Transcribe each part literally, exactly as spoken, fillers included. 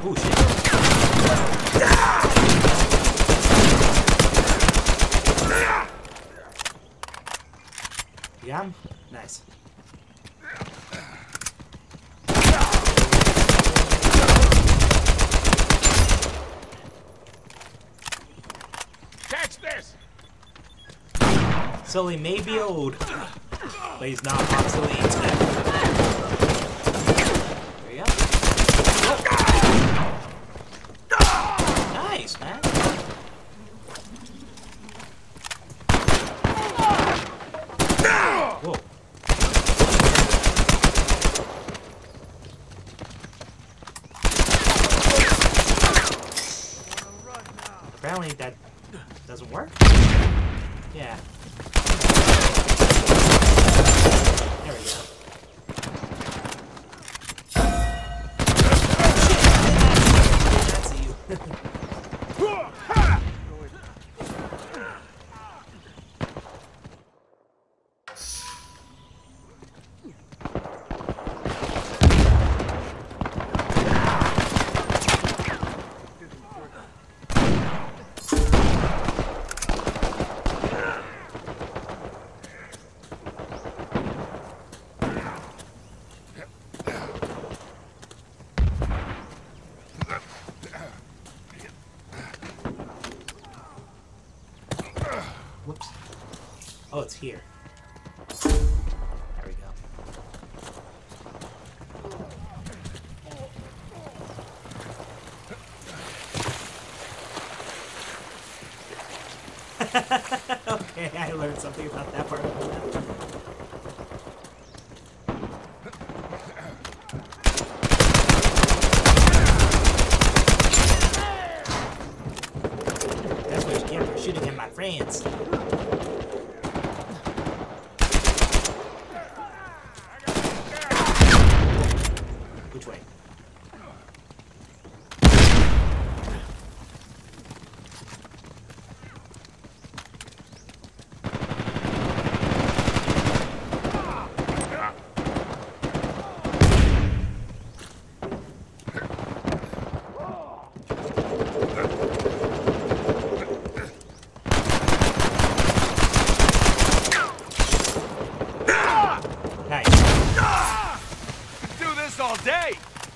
Oh shit. Yeah, nice. Catch this! So he may be old, but he's not obsolete. There you go. Nice, man. Whoa. Apparently that doesn't work. Yeah. There we go. That's you. Whoops. Oh, it's here. There we go. Okay, I learned something about that part of the map. That's what you get for shooting at my friends. Which way? Nice. Do this all day!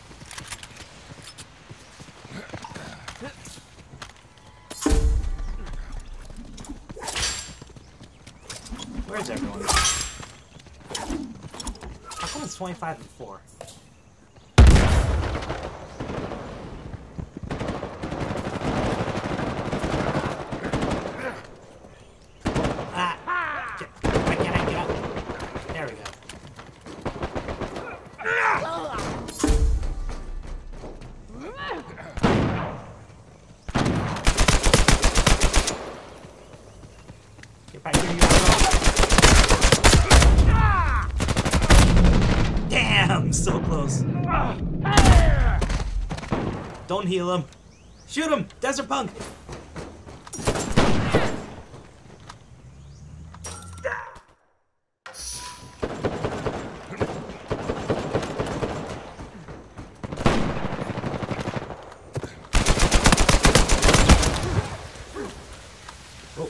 Where's everyone? How come it's twenty-five and four? Ah! Why can't I get up? There we go. Get back here, you asshole. Damn! So close. Don't heal him. Shoot him! Desert Punk! Oh.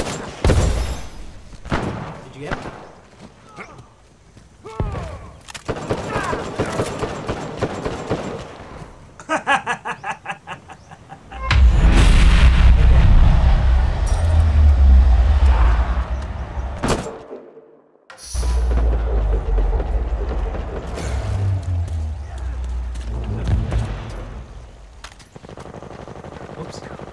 Did you get it? Oops.